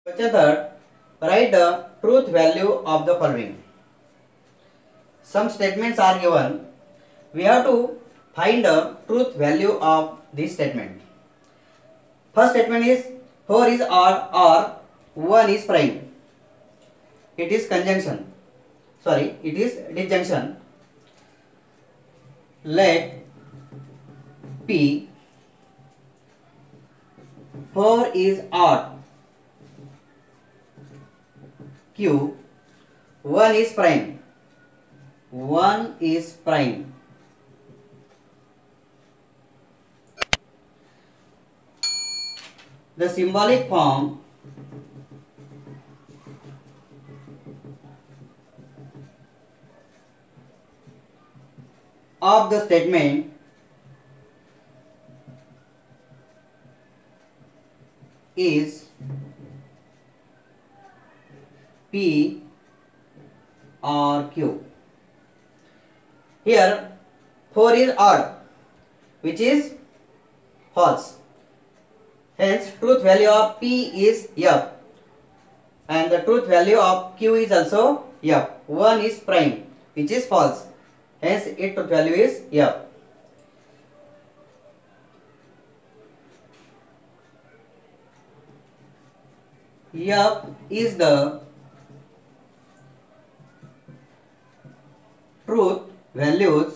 Question third, write the truth value of the following. Some statements are given. We have to find the truth value of this statement. First statement is 4 is odd or 1 is prime. It is conjunction. Sorry, it is disjunction. Let P 4 is odd. Q 1 is prime. 1 is prime. The symbolic form of the statement is P or Q. Here 4 is odd, which is false. Hence truth value of P is F and the truth value of Q is also F. 1 is prime, which is false. Hence its truth value is F. F is the truth values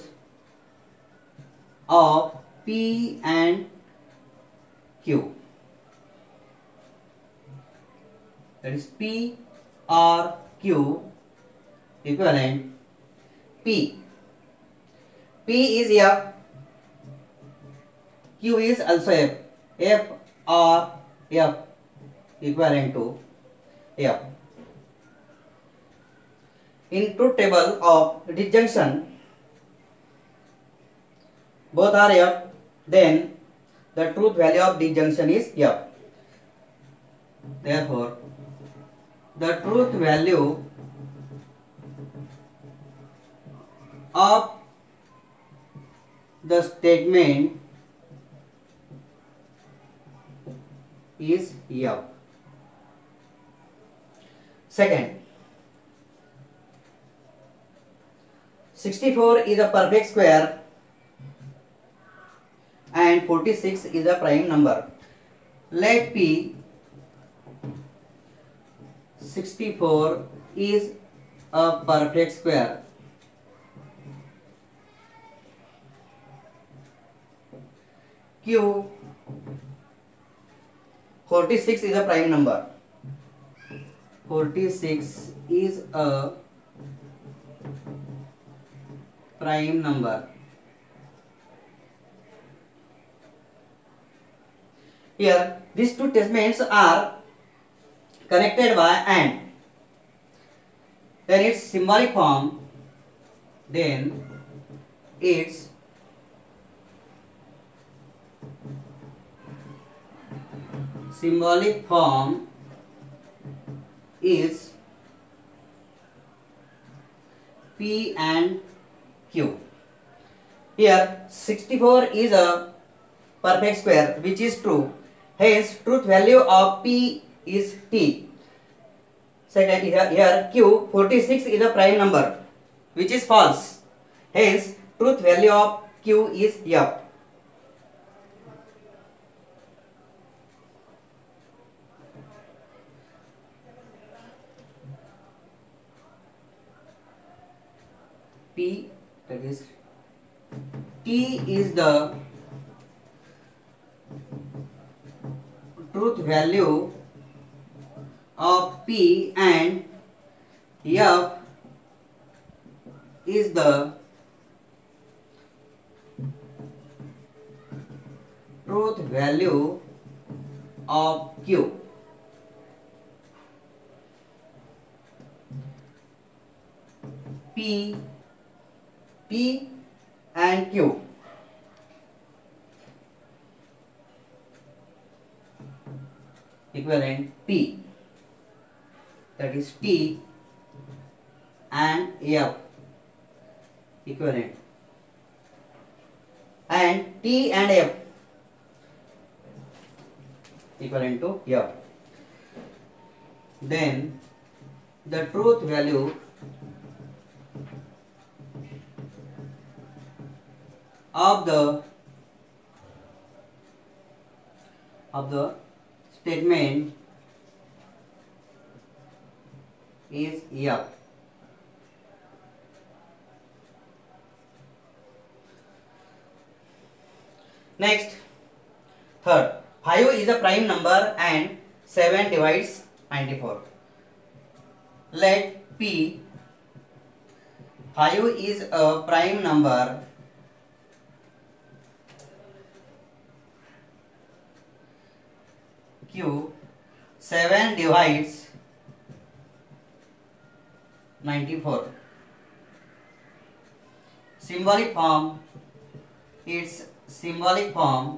of P and Q. That is P or Q equivalent P. P is F. Q is also F. F or F equivalent to F. In truth table of disjunction, both are F, then the truth value of disjunction is F. Therefore, the truth value of the statement is F. Second, 64 is a perfect square and 46 is a prime number. Let P 64 is a perfect square. Q 46 is a prime number. 46 is a prime number. Here these two statements are connected by and. Then its symbolic form, is P and Q. Here 64 is a perfect square, which is true. Hence truth value of P is T. Second, here Q 46 is a prime number, which is false. Hence truth value of Q is F. P, that is T, is the truth value of P and F is the truth value of Q. P and Q. Equivalent P, that is T and F equivalent, and T and F equivalent to F. then the truth value of the statement is F. Next, third, 5 is a prime number and 7 divides 94. Let P 5 is a prime number Q 7 divides 94. Symbolic form, its symbolic form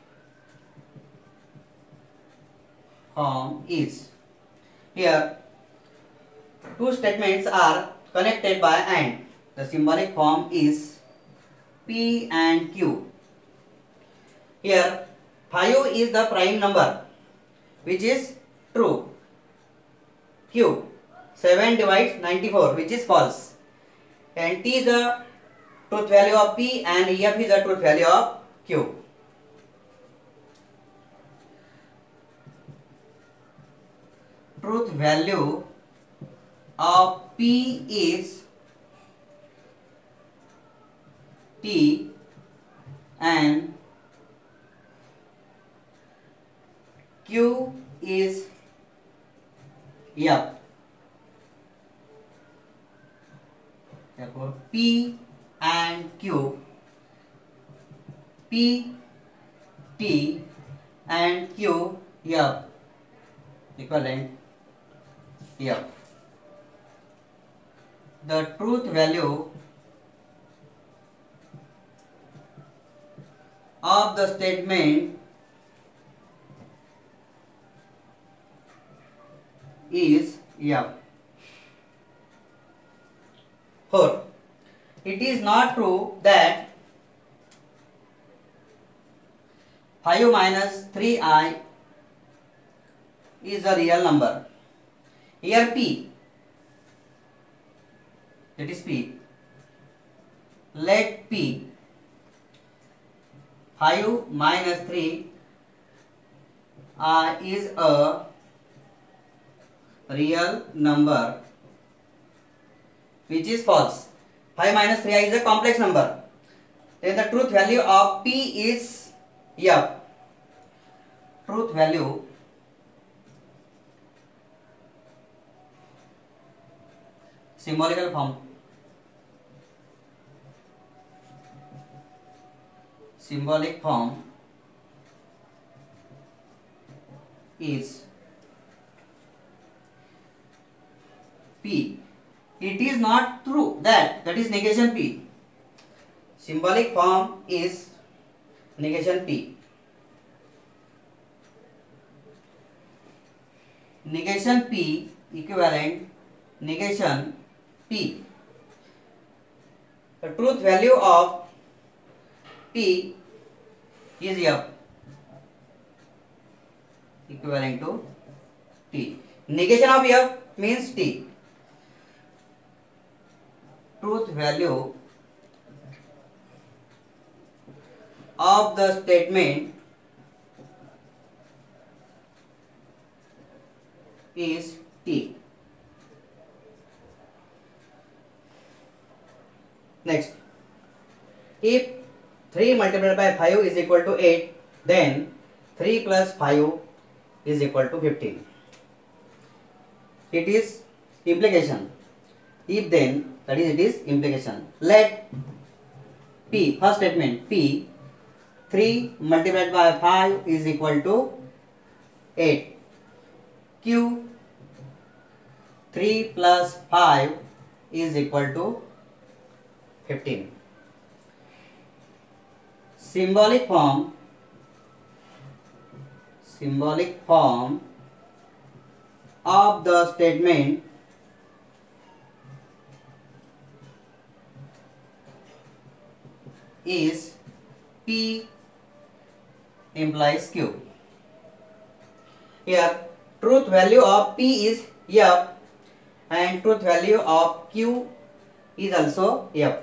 is, here two statements are connected by AND. The symbolic form is P and Q. Here 5 is the prime number which is true. Q 7 divides 94 which is false. And T is the truth value of P and F is the truth value of Q. Truth value of P is T and Q is F. Therefore, P and Q, P, T and Q, F equivalent F. The truth value of the statement is F. 4. It is not true that 5 minus 3i is a real number. Here P, that is P. Let P 5 minus 3 is a real number which is false. 5 minus 3i is a complex number. Then the truth value of P is F. Truth value symbolical form. Symbolic form is P. It is not true that is negation P. Symbolic form is negation P. Negation P equivalent negation P. The truth value of P is F equivalent to T. Negation of F means T. Truth value of the statement is T. Next, if 3 multiplied by 5 is equal to 8, then 3 plus 5 is equal to 15. It is implication. If then, that is, it is implication. Let P, first statement, P 3 multiplied by 5 is equal to 8. Q 3 plus 5 is equal to 15. Symbolic form of the statement is P implies Q. Here truth value of P is F and truth value of Q is also F.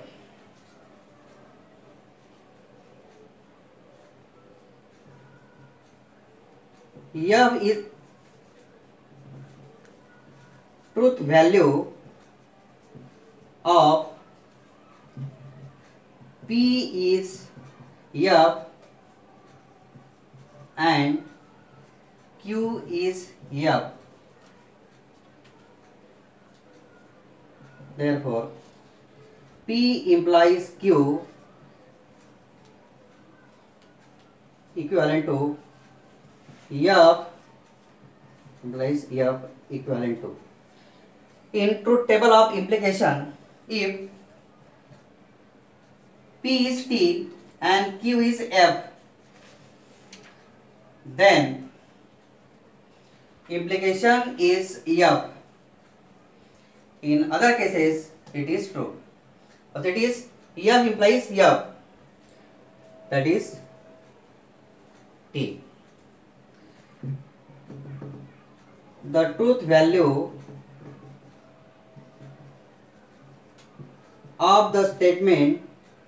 F is truth value of P is F and Q is F. Therefore, P implies Q equivalent to F implies F equivalent to. In truth table of implication, if P is T and Q is F, then implication is F. In other cases, it is true. But it is F implies F, that is T. The truth value of the statement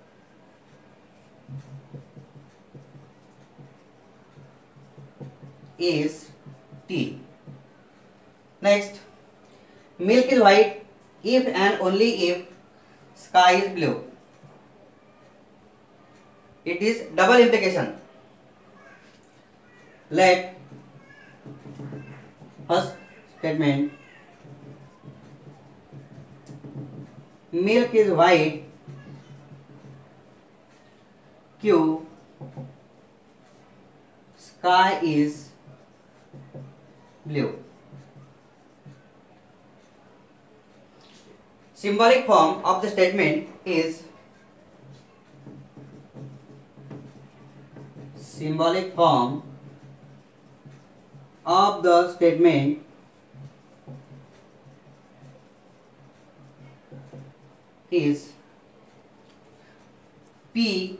is T. Next, milk is white if and only if sky is blue. It is double implication. Let first statement milk is white Q sky is blue. Symbolic form of the statement is symbolic form of the statement is P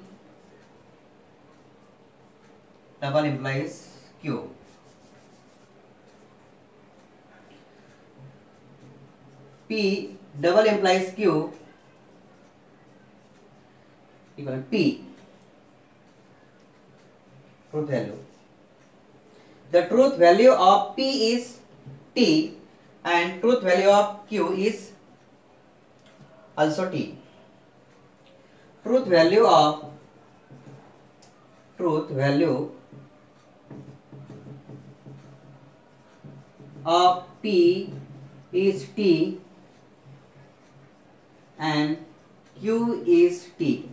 double implies Q. P double implies Q equal to P. Truth value. The truth value of P is T and truth value of Q is also T. Truth value of P is T and Q is T.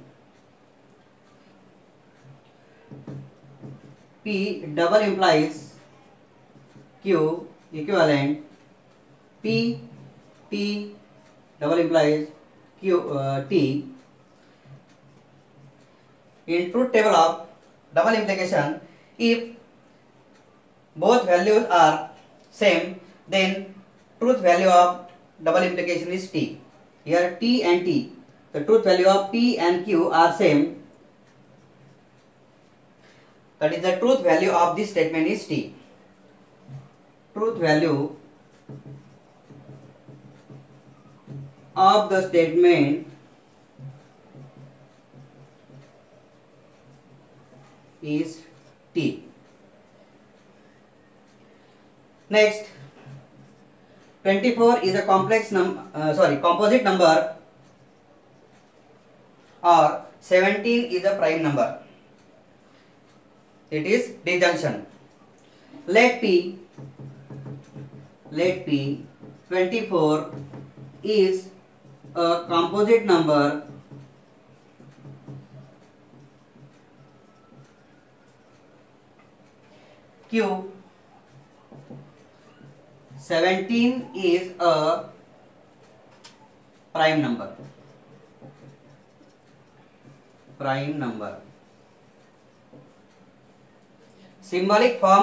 P double implies Q equivalent P T double implies Q T. In truth table of double implication, if both values are same, then truth value of double implication is T. Here T and T, the truth value of P and Q are same. That is, the truth value of this statement is T. Truth value of the statement is T. Next, 24 is a composite number, or 17 is a prime number. It is disjunction. Let P 24 is a composite number Q 17 is a prime number. Symbolic form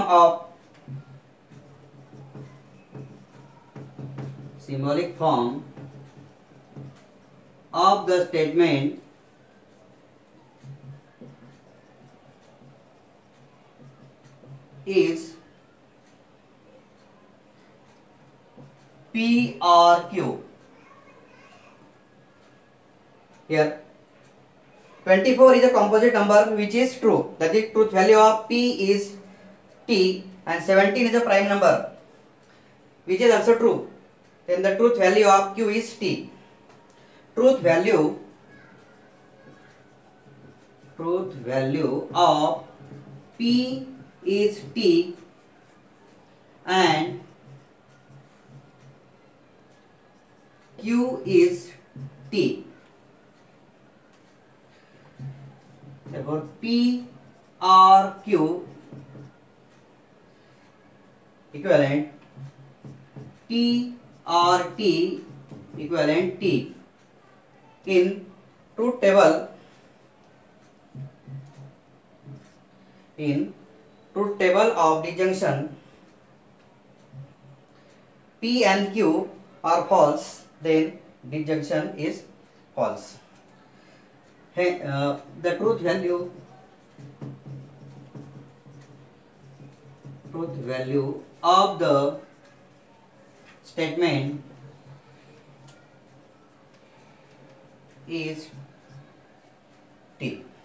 of the statement is P or Q. Here 24 is a composite number which is true. That is truth value of P is T, and 17 is a prime number which is also true. Then the truth value of Q is T. Truth value of P is T and Q is T. Therefore P or Q equivalent T or T equivalent T. In truth table of disjunction, P and Q are false, then disjunction is false. The truth value of the statement is T.